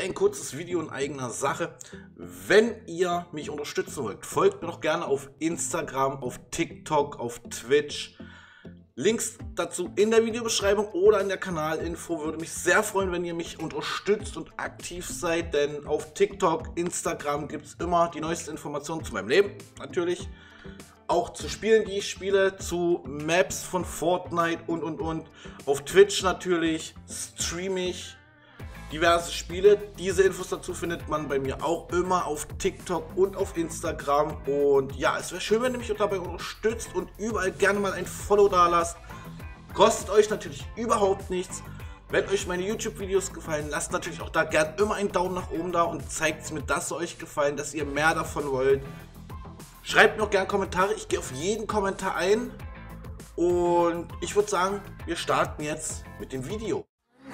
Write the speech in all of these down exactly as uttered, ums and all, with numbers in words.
ein kurzes Video in eigener Sache. Wenn ihr mich unterstützen wollt, folgt mir doch gerne auf Instagram, auf TikTok, auf Twitch. Links dazu in der Videobeschreibung oder in der Kanalinfo. Würde mich sehr freuen, wenn ihr mich unterstützt und aktiv seid, denn auf TikTok, Instagram gibt es immer die neuesten Informationen zu meinem Leben, natürlich. Auch zu Spielen, die ich spiele, zu Maps von Fortnite und und und. Auf Twitch natürlich streame ich diverse Spiele. Diese Infos dazu findet man bei mir auch immer auf TikTok und auf Instagram. Und ja, es wäre schön, wenn ihr mich dabei unterstützt und überall gerne mal ein Follow da lasst. Kostet euch natürlich überhaupt nichts. Wenn euch meine YouTube-Videos gefallen, lasst natürlich auch da gerne immer einen Daumen nach oben da und zeigt mir, dass sie euch gefallen, dass ihr mehr davon wollt. Schreibt mir auch gerne Kommentare, ich gehe auf jeden Kommentar ein. Und ich würde sagen, wir starten jetzt mit dem Video.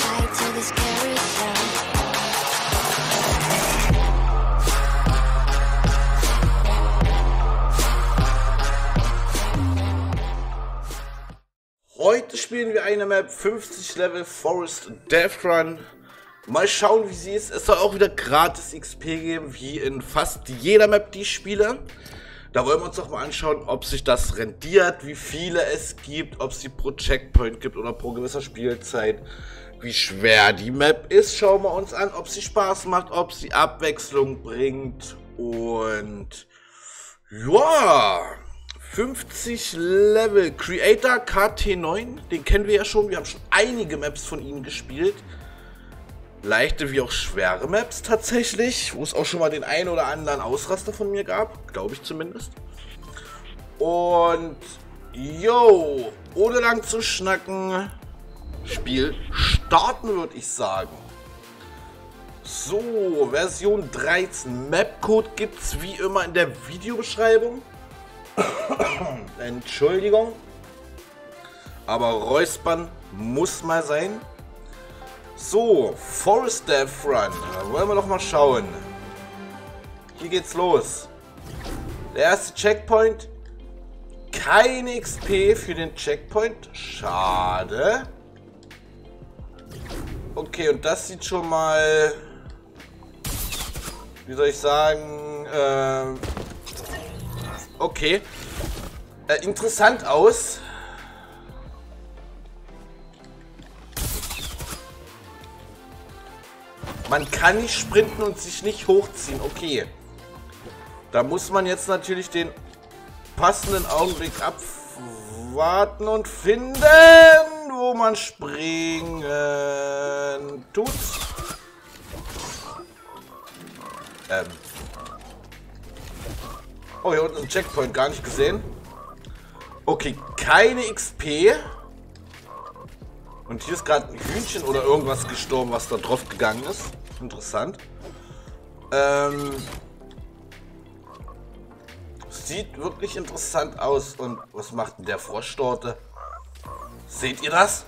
Heute spielen wir eine Map fünfzig Level Forest Death Run. Mal schauen, wie sie ist. Es soll auch wieder gratis X P geben, wie in fast jeder Map, die ich spiele. Da wollen wir uns doch mal anschauen, ob sich das rentiert, wie viele es gibt, ob es die pro Checkpoint gibt oder pro gewisser Spielzeit. Wie schwer die Map ist, schauen wir uns an, ob sie Spaß macht, ob sie Abwechslung bringt. Und ja, fünfzig Level Creator K T neun, den kennen wir ja schon. Wir haben schon einige Maps von ihm gespielt. Leichte wie auch schwere Maps tatsächlich, wo es auch schon mal den einen oder anderen Ausraster von mir gab, glaube ich zumindest. Und yo, ohne lang zu schnacken, Spiel starten, würde ich sagen. So, Version dreizehn, Mapcode gibt es wie immer in der Videobeschreibung. Entschuldigung, aber Räuspern muss mal sein. So, Forest Death Run, da wollen wir doch mal schauen. Hier geht's los. Der erste Checkpoint. Keine X P für den Checkpoint. Schade. Okay, und das sieht schon mal, wie soll ich sagen, äh, okay, äh, interessant aus. Man kann nicht sprinten und sich nicht hochziehen. Okay. Da muss man jetzt natürlich den passenden Augenblick abwarten und finden, wo man springen tut. Ähm. Oh, hier unten ist ein Checkpoint. Gar nicht gesehen. Okay, keine X P. Und hier ist gerade ein Hühnchen oder irgendwas gestorben, was da drauf gegangen ist. Interessant. Ähm, sieht wirklich interessant aus. Und was macht denn der Froschtorte? Seht ihr das?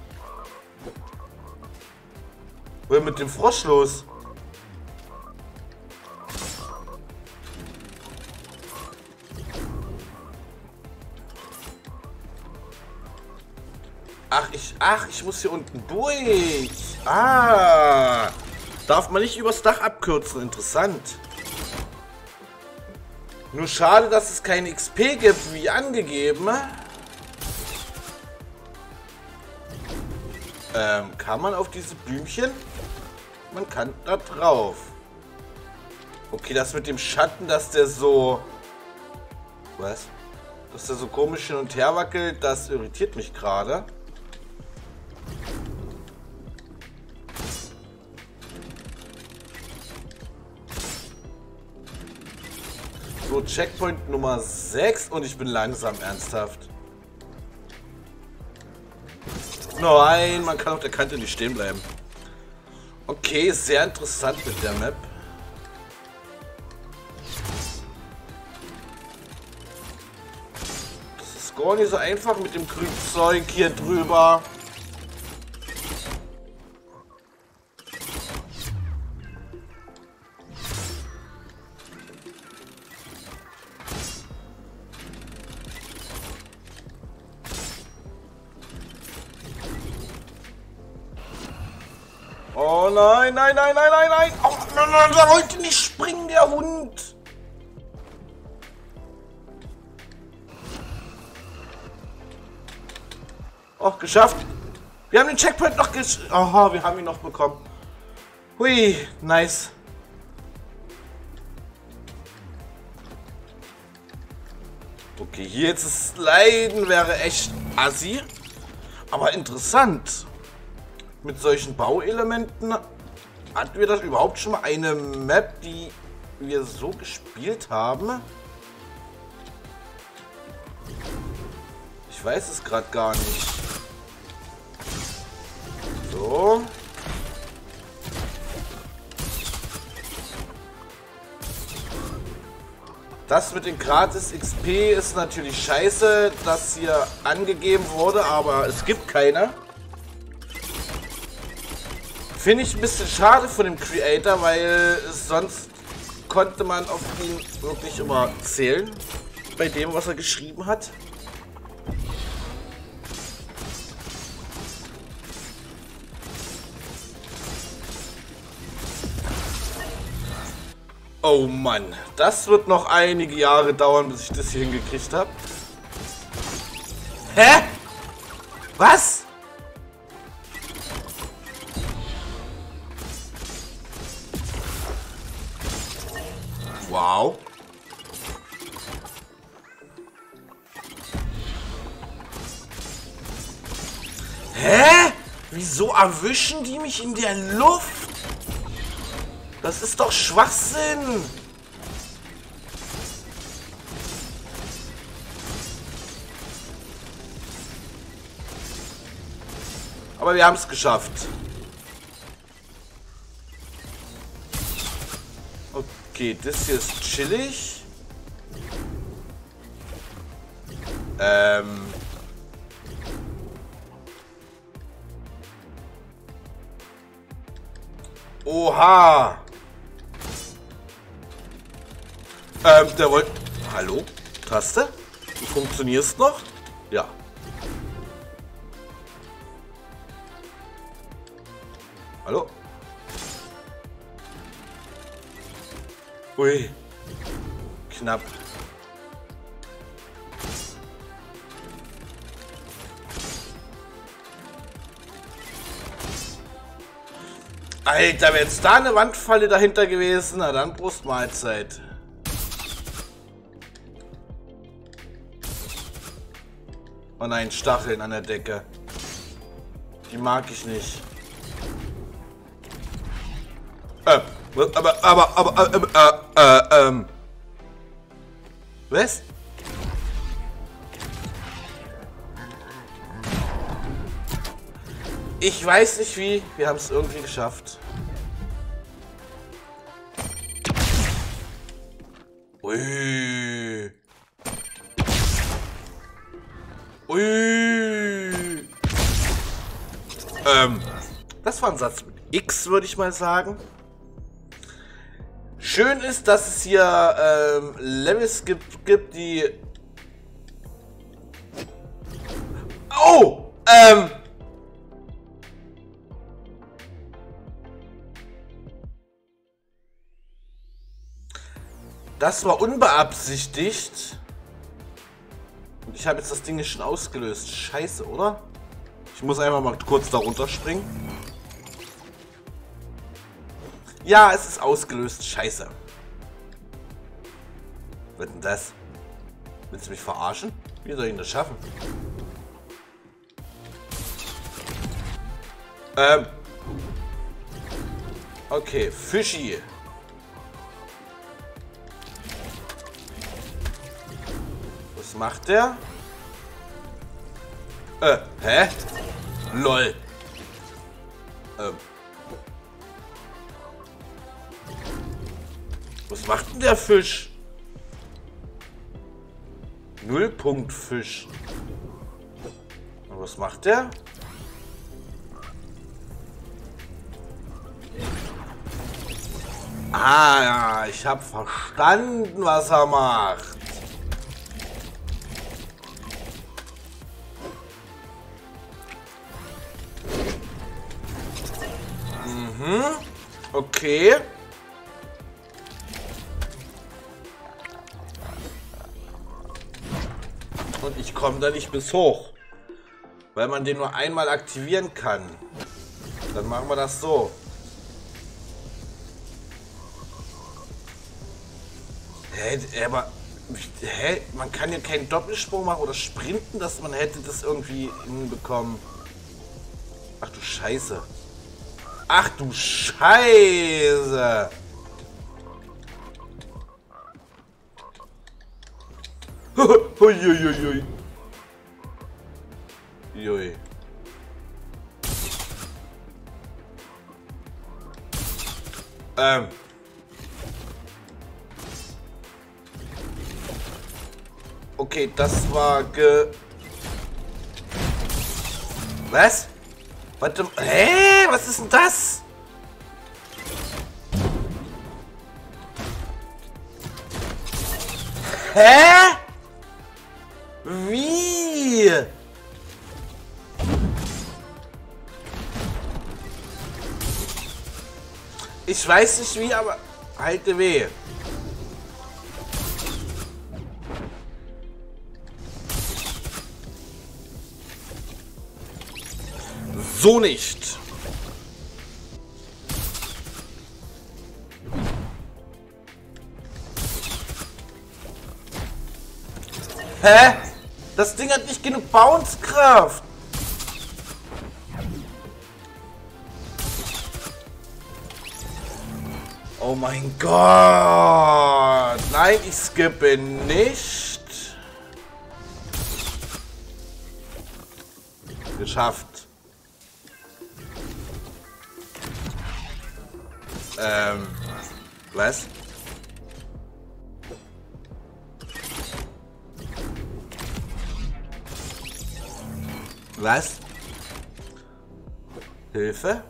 Was ist mit dem Frosch los? Ach, ich, ach, ich muss hier unten durch. Ah, darf man nicht übers Dach abkürzen. Interessant. Nur schade, dass es keine X P gibt, wie angegeben. Ähm, kann man auf diese Blümchen? Man kann da drauf. Okay, das mit dem Schatten, dass der so... Was? Dass der so komisch hin und her wackelt, das irritiert mich gerade. So, Checkpoint Nummer sechs und ich bin langsam, ernsthaft. Nein, man kann auf der Kante nicht stehen bleiben. Okay, sehr interessant mit der Map. Das ist gar nicht so einfach mit dem grünen Zeug hier drüber. nein, nein, nein, nein, nein, nein. Oh, nein, nein, der wollte nicht springen, der Hund. Oh, geschafft. Wir haben den Checkpoint noch gesch... Aha, wir haben ihn noch bekommen. Hui, nice. Okay, hier jetzt das Leiden wäre echt assi. Aber interessant. Mit solchen Bauelementen hatten wir das überhaupt schon mal eine Map, die wir so gespielt haben? Ich weiß es gerade gar nicht. So. Das mit den Gratis X P ist natürlich scheiße, dass hier angegeben wurde, aber es gibt keine. Finde ich ein bisschen schade von dem Creator, weil sonst konnte man auf ihn wirklich immer zählen, bei dem, was er geschrieben hat. Oh Mann, das wird noch einige Jahre dauern, bis ich das hier hingekriegt habe. Hä? Was? Wow. Hä? Wieso erwischen die mich in der Luft? Das ist doch Schwachsinn! Aber wir haben es geschafft. Okay, das hier ist chillig. Ähm... Oha! Ähm, der wollte... Hallo? Taste? Du funktionierst noch? Ja. Hallo? Ui. Knapp. Alter, wäre jetzt da eine Wandfalle dahinter gewesen, na dann Brustmahlzeit. Oh nein, Stacheln an der Decke. Die mag ich nicht. Äh, aber, aber, aber, äh, äh, äh, ähm. Was? Ich weiß nicht wie, wir haben es irgendwie geschafft. Ui. Ui. Ähm, das war ein Satz mit X, würde ich mal sagen. Schön ist, dass es hier ähm, Levels gibt, gibt, die... Oh! Ähm... Das war unbeabsichtigt. Und ich habe jetzt das Ding nicht schon ausgelöst. Scheiße, oder? Ich muss einfach mal kurz da runterspringen. Ja, es ist ausgelöst. Scheiße. Was wird denn das? Willst du mich verarschen? Wie soll ich das schaffen? Ähm. Okay, Fischi. Was macht der? Äh, hä? Lol. Ähm. Was macht denn der Fisch? Nullpunktfisch. Und was macht der? Ah, ja, ich habe verstanden, was er macht. Mhm. Okay. Und ich komme da nicht bis hoch. Weil man den nur einmal aktivieren kann. Dann machen wir das so. Hä, aber... Hä? Man kann ja keinen Doppelsprung machen oder sprinten, dass man hätte das irgendwie hinbekommen. Ach du Scheiße. Ach du Scheiße. Huiuiui. Jui. Ähm. Okay, das war ge... Was? Warte, hä? Was ist denn das? Hä? Wie? Ich weiß nicht wie, aber halte weh. So nicht. Hä? Das Ding hat nicht genug Bounce-Kraft. Oh mein Gott. Nein, ich skippe nicht. Geschafft. Ähm, was? Was? Hilfe?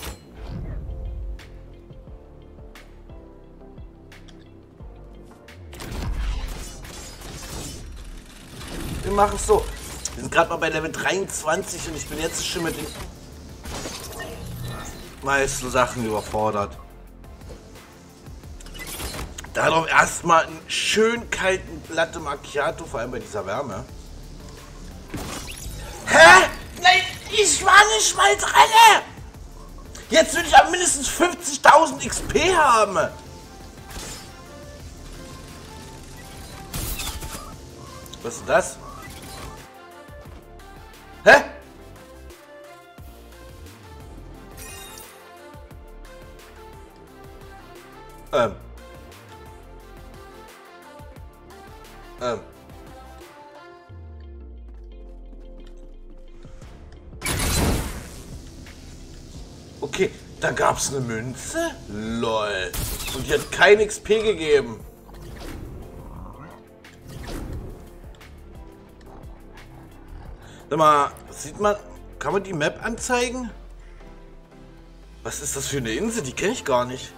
Wir machen es so. Wir sind gerade mal bei Level dreiundzwanzig und ich bin jetzt schon mit den meisten Sachen überfordert. Darauf erstmal einen schön kalten Latte Macchiato, vor allem bei dieser Wärme. Hä? Nein, ich war nicht mal dran! Jetzt will ich aber mindestens fünfzigtausend X P haben! Was ist das? Hä? Ähm. Ähm. Okay, da gab's eine Münze? Lol. Und die hat kein X P gegeben. Sag mal, sieht man, kann man die Map anzeigen? Was ist das für eine Insel? Die kenne ich gar nicht.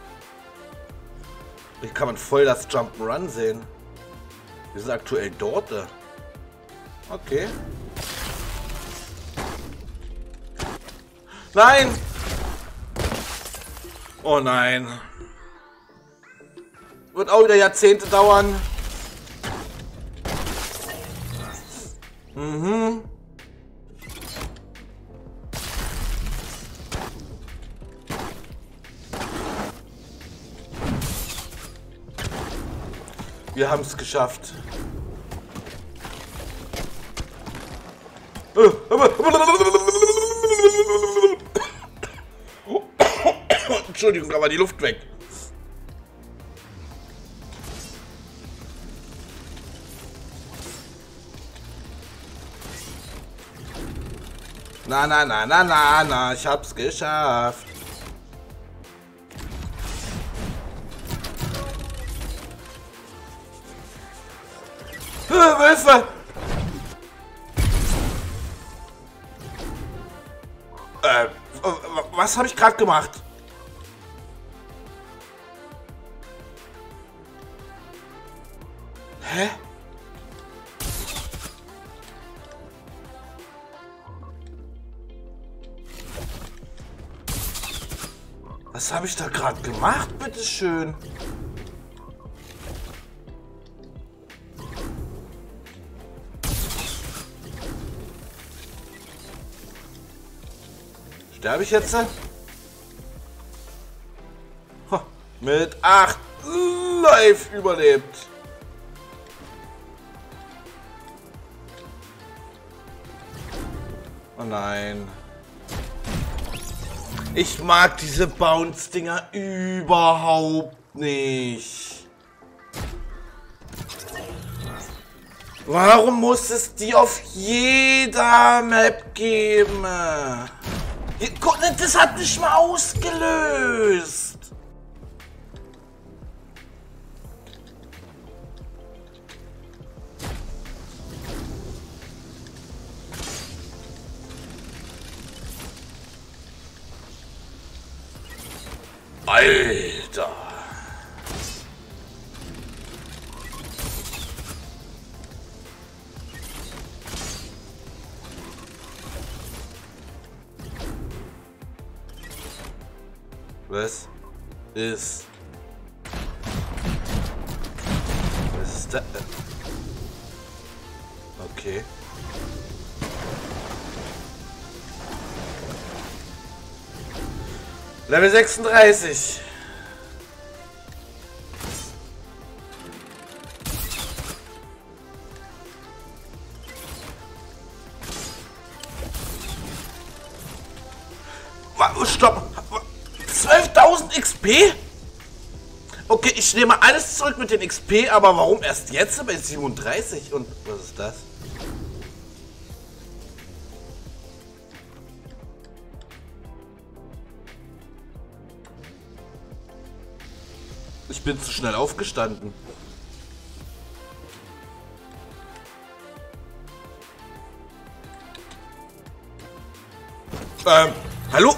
Hier kann man voll das Jump'n'Run sehen. Wir sind aktuell dort. Okay. Nein! Oh nein. Wird auch wieder Jahrzehnte dauern. Mhm. Wir haben es geschafft. Entschuldigung, da war die Luft weg. Na, na, na, na, na, na, ich hab's geschafft. Hilfe! Äh, was habe ich gerade gemacht? Hä? Was Was habe ich da gerade gemacht, bitteschön? Sterbe ich jetzt? Ho, mit acht live überlebt. Oh nein. Ich mag diese Bounce-Dinger überhaupt nicht. Warum muss es die auf jeder Map geben? Das hat nicht mal ausgelöst. Alter. Was ist... Was ist das? Okay. Level sechsunddreißig. Stopp! zwölftausend X P? Okay, ich nehme alles zurück mit den X P, aber warum erst jetzt bei siebenunddreißig? Und was ist das? Ich bin zu schnell aufgestanden. Ähm, hallo?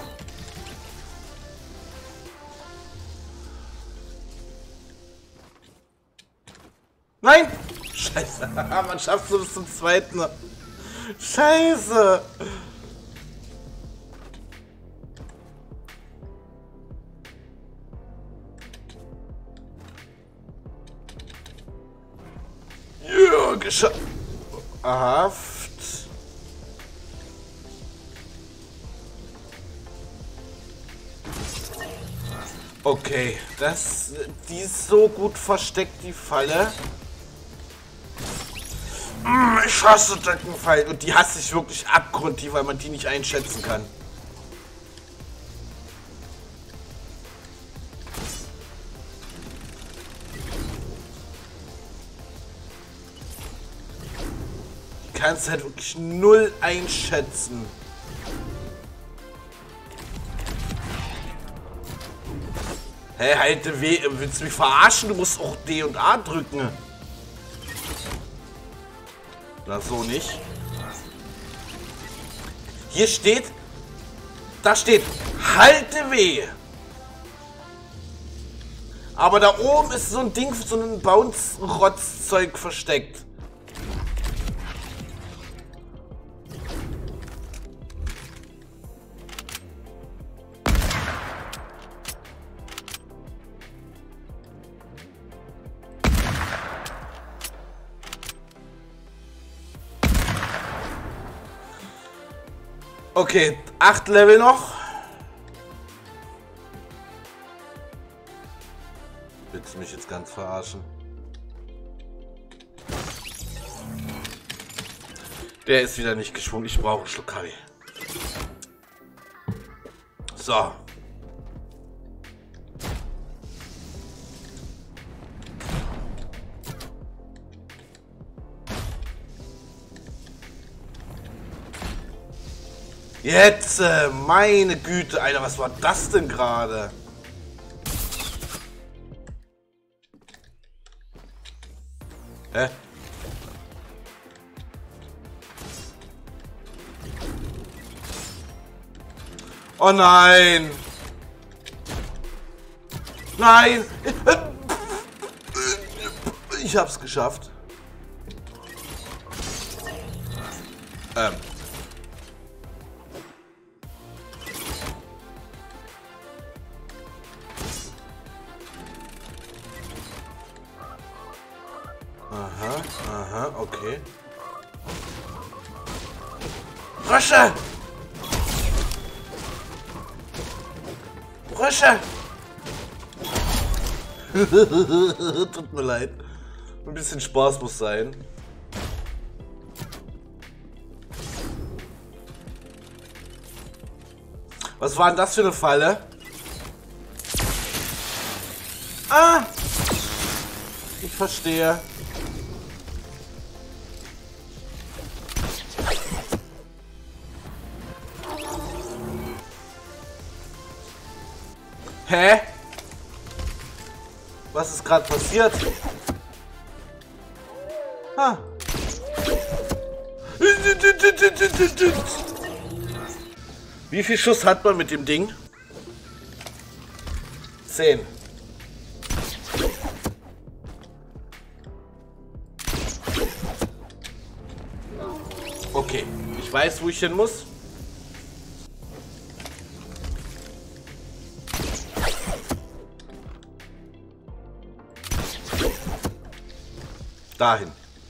Nein! Scheiße, man schafft es bis zum zweiten. Scheiße! Ja, geschafft. Haft. Okay, das, die ist so gut versteckt, die Falle. Ich hasse Deckenfallen und die hasse ich wirklich abgrundtief, weil man die nicht einschätzen kann. Die kannst du halt wirklich null einschätzen. Hä, hey, halte W, willst du mich verarschen? Du musst auch D und A drücken. Na, so nicht. Hier steht, da steht, halte W. Aber da oben ist so ein Ding, so ein Bounce-Rotz-Zeug versteckt. Okay, acht Level noch. Willst du mich jetzt ganz verarschen? Der ist wieder nicht geschwungen. Ich brauche einen Schluck Kaffee. So. Jetzt, äh, meine Güte, Alter, was war das denn gerade? Hä? Oh nein! Nein! Ich hab's geschafft. Ähm. Aha, aha, okay. Frösche! Frösche! Tut mir leid. Ein bisschen Spaß muss sein. Was war denn das für eine Falle? Ah! Ich verstehe. Hä? Was ist gerade passiert? Ah. Wie viel Schuss hat man mit dem Ding? Zehn. Okay, ich weiß, wo ich hin muss. Dahin.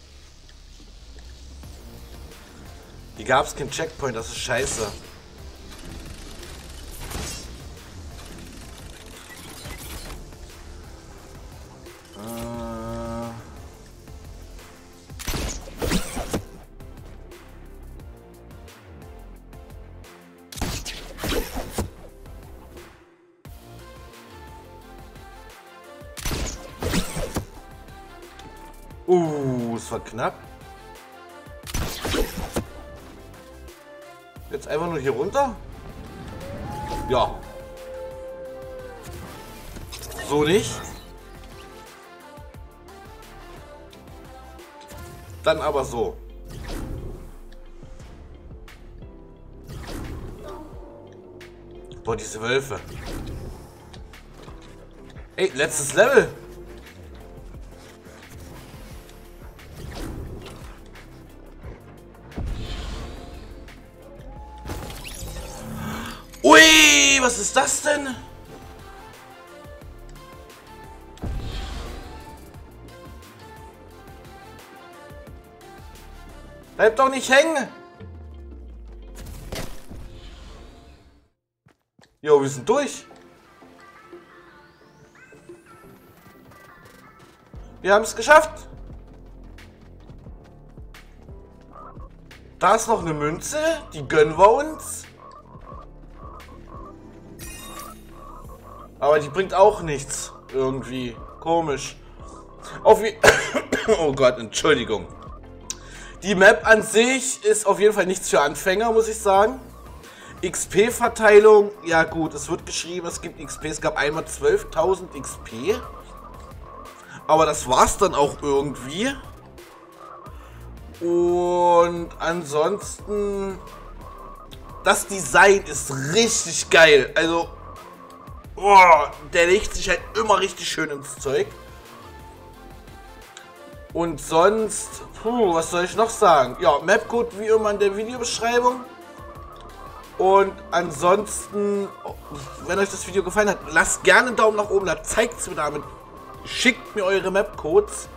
Hier gab es keinen Checkpoint, das ist scheiße. Äh. Uh, es war knapp. Jetzt einfach nur hier runter? Ja. So nicht. Dann aber so. Boah, diese Wölfe. Ey, letztes Level. Ui, was ist das denn? Bleib doch nicht hängen! Jo, wir sind durch. Wir haben es geschafft. Da ist noch eine Münze, die gönnen wir uns. Aber die bringt auch nichts. Irgendwie. Komisch. Auf wie oh Gott, Entschuldigung. Die Map an sich ist auf jeden Fall nichts für Anfänger, muss ich sagen. X P-Verteilung, ja gut, es wird geschrieben, es gibt X P. Es gab einmal zwölftausend X P. Aber das war's dann auch irgendwie. Und ansonsten... Das Design ist richtig geil. Also... Oh, der legt sich halt immer richtig schön ins Zeug. Und sonst, puh, was soll ich noch sagen? Ja, Mapcode wie immer in der Videobeschreibung. Und ansonsten, wenn euch das Video gefallen hat, lasst gerne einen Daumen nach oben da, zeigt es mir damit. Schickt mir eure Mapcodes.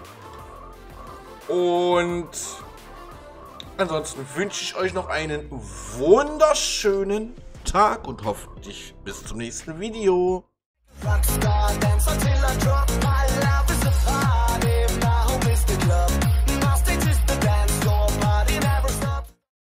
Und ansonsten wünsche ich euch noch einen wunderschönen Tag und hoffentlich bis zum nächsten Video. Rockstar.